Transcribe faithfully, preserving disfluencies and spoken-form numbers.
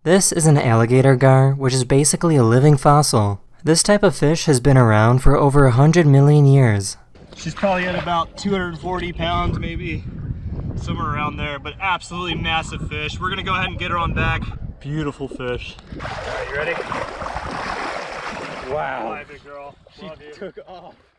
This is an alligator gar, which is basically a living fossil. This type of fish has been around for over one hundred million years. She's probably at about two hundred forty pounds, maybe somewhere around there, but absolutely massive fish. We're gonna go ahead and get her on back. Beautiful fish. All right, you ready? Wow. Bye, big girl. She Love you. Took off.